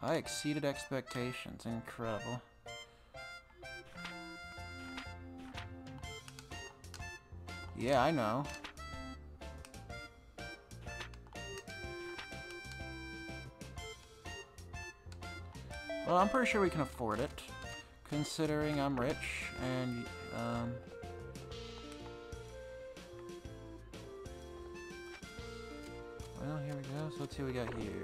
I exceeded expectations. Incredible. Yeah, I know. Well, I'm pretty sure we can afford it, considering I'm rich and, well, here we go. So let's see what we got here.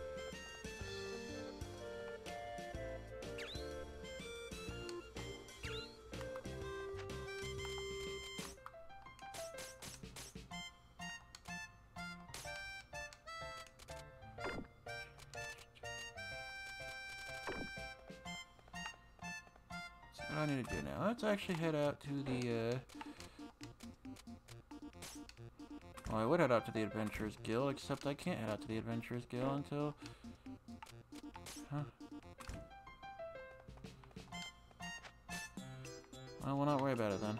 So what do I need to do now? Let's actually head out to the, well, I would head out to the Adventurers Guild, except I can't head out to the Adventurers Guild until... Huh? Well, we'll not worry about it then.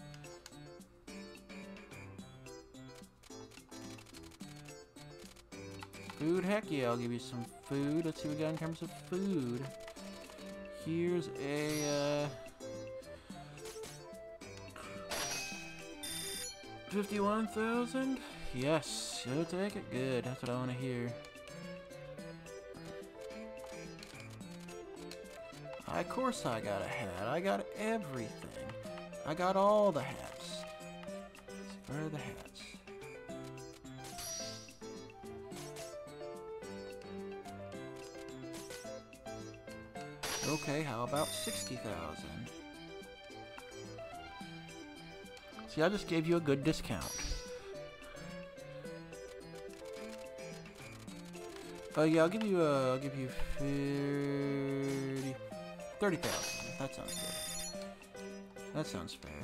Food? Heck yeah, I'll give you some food. Let's see what we got in terms of food. Here's a, 51,000? Yes, you'll take it. Good, that's what I want to hear. Of course I got a hat. I got everything. I got all the hats. Where are the hats? Okay, how about 60,000? See, I just gave you a good discount. Yeah, I'll give you 30,000. That sounds good. That sounds fair.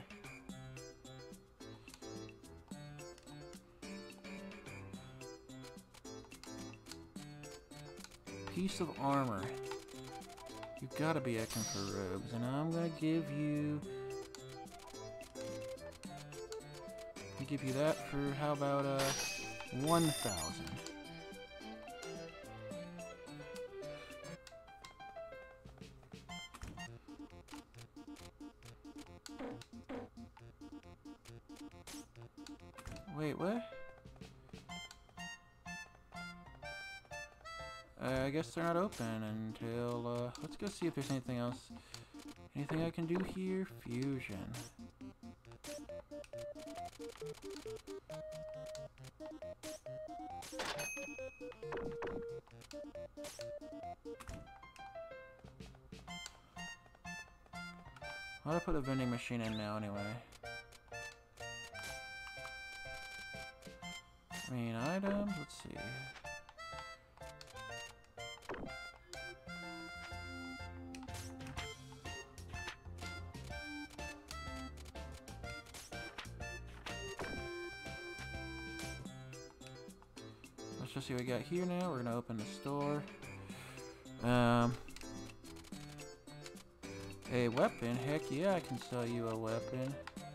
Piece of armor. You've got to be acting for robes, and I'm gonna give you. I'll give you that for how about 1,000. Wait, what? I guess they're not open until, let's go see if there's anything else. Anything I can do here? Fusion. Why did I put a vending machine in now anyway? Main items, let's see. Let's just see what we got here now. We're gonna open the store. A weapon? Heck yeah, I can sell you a weapon.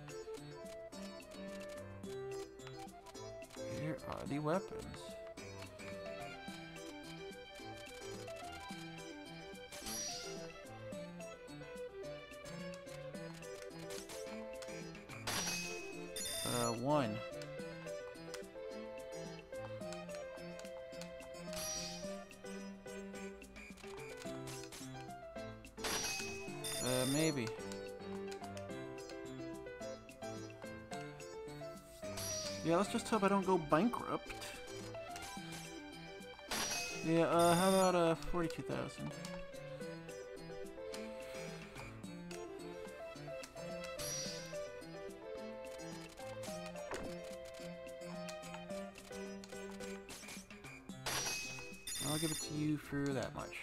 Here are the weapons. One. Maybe. Yeah, let's just hope I don't go bankrupt. Yeah, how about 42,000? I'll give it to you for that much.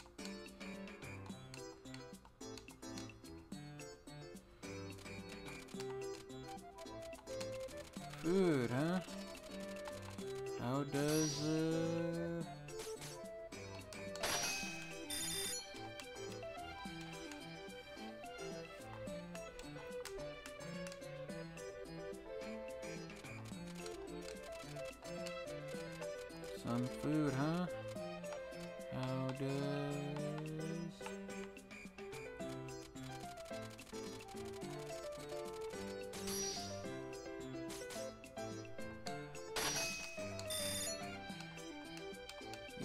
Food, huh? How does, some food, huh? How does...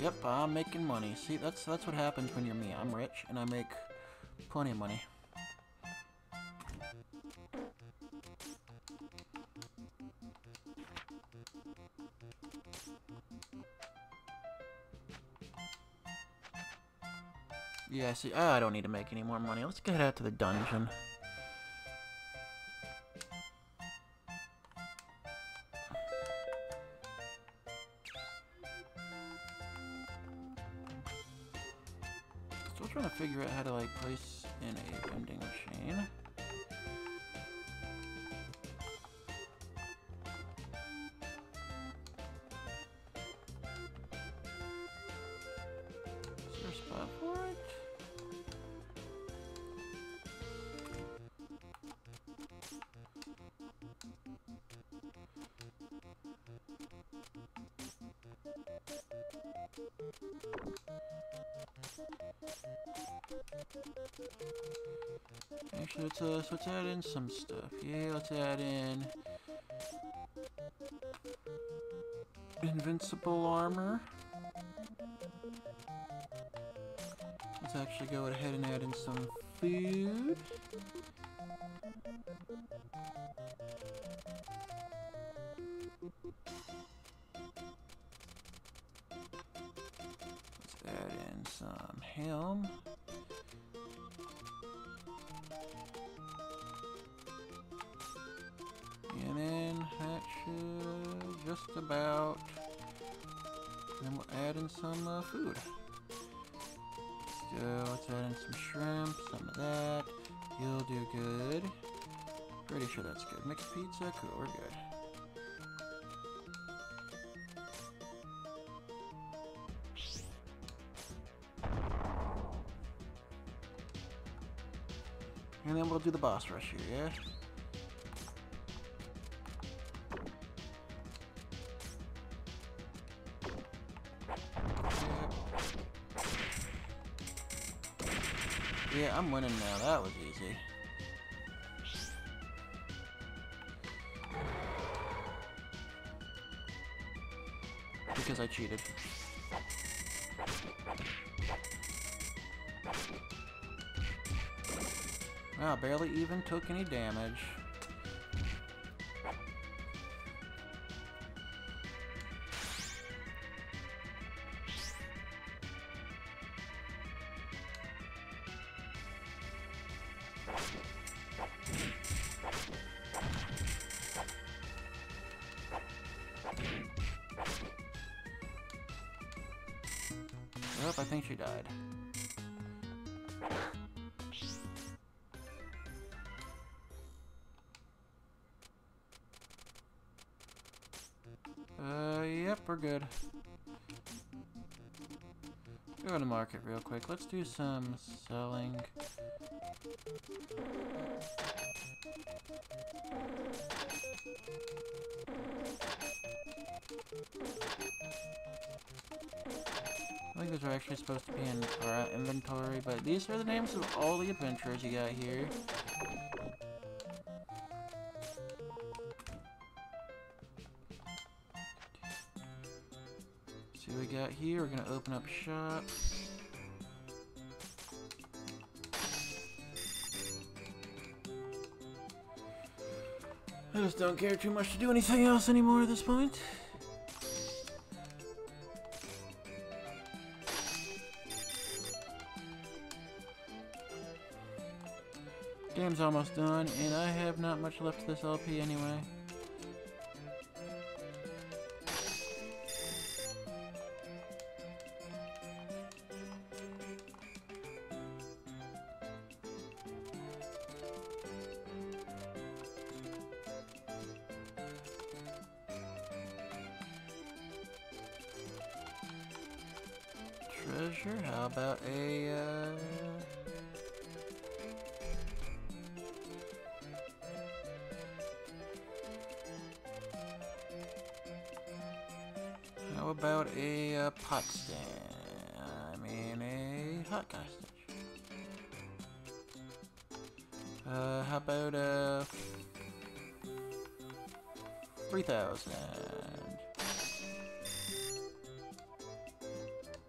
Yep, I'm making money. See, that's what happens when you're me. I'm rich and I make plenty of money. Yeah, see, I don't need to make any more money. Let's get out to the dungeon. Still trying to figure out how to, like, place in a vending machine. Is there a spot for it? Actually, let's add in some stuff. Yeah, let's add in invincible armor. Let's actually go ahead and add in some food. Let's add in some helm. And then that should just about. Then we'll add in some food. So let's add in some shrimp, some of that. You'll do good. Pretty sure that's good. Mixed pizza, cool, we're good. And then we'll do the boss rush here, yeah? Yeah, I'm winning now. That was easy. Because I cheated. Wow, barely even took any damage. Well, I think she died. Yep, we're good. Go to the market real quick. Let's do some selling. I think those are actually supposed to be in our inventory, but these are the names of all the adventurers you got here. See what we got here. We're gonna open up shop. I just don't care too much to do anything else anymore at this point. Game's almost done, and I have not much left of this LP anyway. Treasure? How about a, How about a pot stand? I mean a hot guy stand. How about 3,000?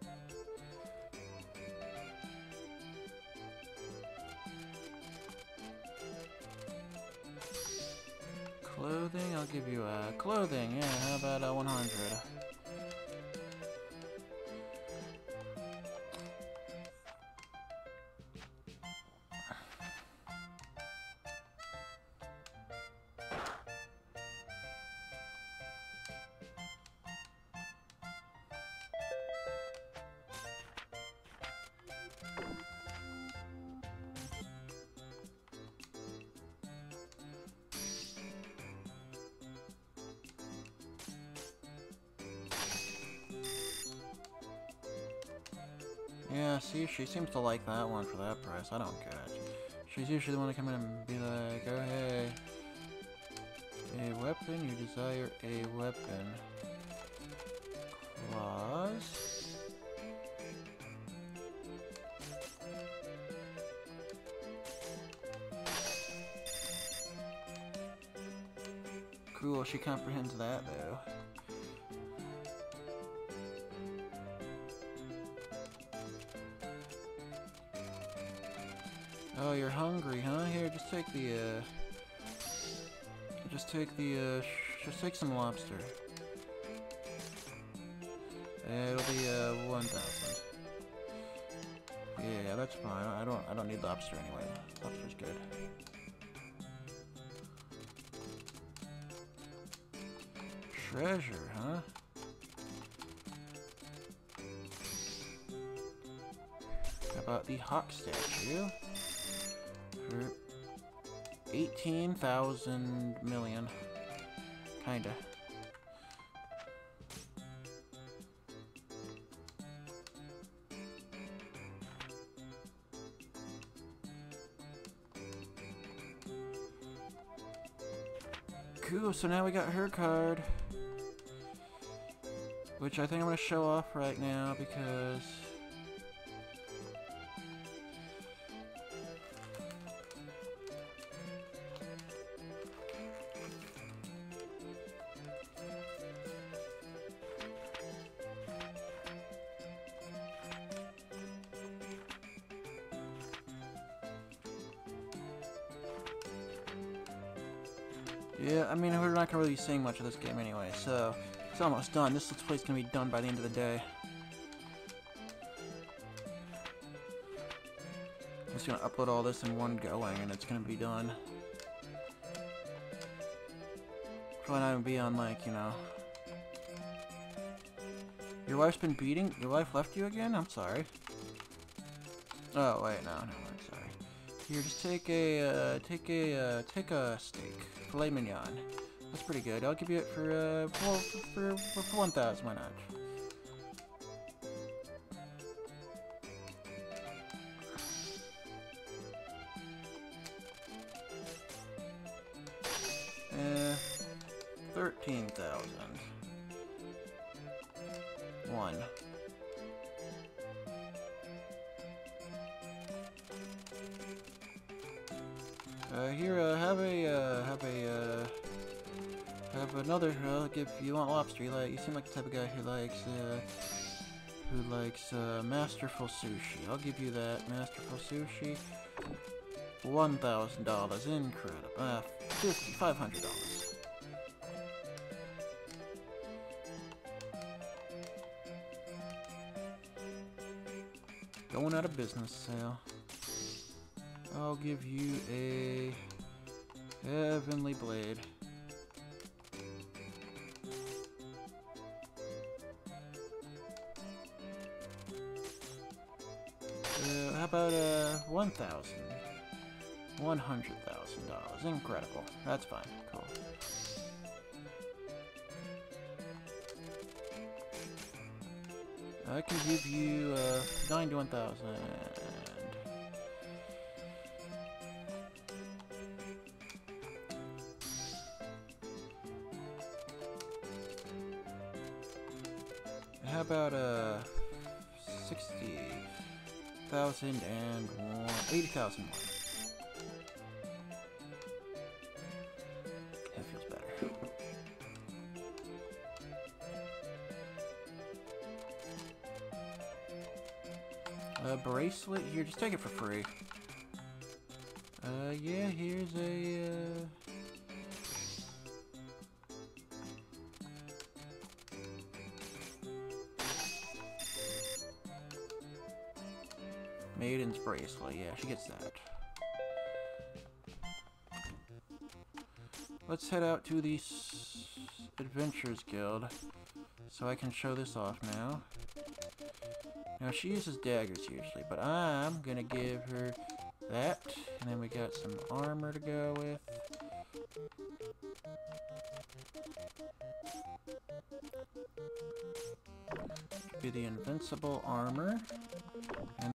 clothing? I'll give you clothing. Yeah, how about 100? Yeah, see, she seems to like that one for that price. I don't get it. She's usually the one to come in and be like, oh hey, a weapon, you desire a weapon. Claws? Cool, she comprehends that though. Oh, you're hungry, huh? Here, just take the, just take some lobster. It'll be, 1,000. Yeah, that's fine. I don't need lobster anyway. Lobster's good. Treasure, huh? How about the hawk statue? For 18,000 million. Kinda. Cool, so now we got her card. Which I think I'm gonna show off right now because yeah, I mean, we're not gonna really be seeing much of this game anyway, so it's almost done. This Let's Play's gonna be done by the end of the day. I'm just gonna upload all this in one going, and it's gonna be done. Probably not even be on, like, you know. Your wife's been beating? Your wife left you again? I'm sorry. Oh, wait, no, I'm sorry. Here, just take a steak. Filet mignon. That's pretty good. I'll give you it for 1,000. Why not? Eh, 13,000. 1. Here, have another. If you want lobster, you seem like the type of guy who likes masterful sushi. I'll give you that masterful sushi. $1,000, incredible. $500. Going out of business sale. I'll give you a heavenly blade. How about $100,000. Incredible. That's fine. Cool. I can give you 91,000. How about 60,000 and 80,000 more. That feels better. Bracelet here, just take it for free. Yeah, here's a Maiden's bracelet. Yeah, she gets that. Let's head out to the Adventurers Guild so I can show this off now. Now, she uses daggers usually, but I'm gonna give her that. And then we got some armor to go with. Be the invincible armor.